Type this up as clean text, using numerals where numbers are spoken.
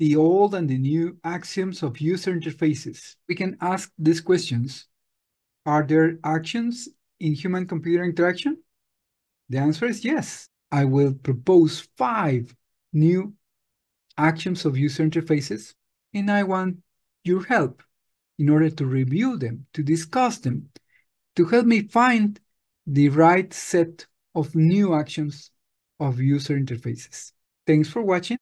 the old and the new axioms of user interfaces. We can ask these questions. Are there actions in human-computer interaction? The answer is yes. I will propose 5 new axioms of user interfaces, and I want your help in order to review them, to discuss them, to help me find the right set of new actions of user interfaces. Thanks for watching.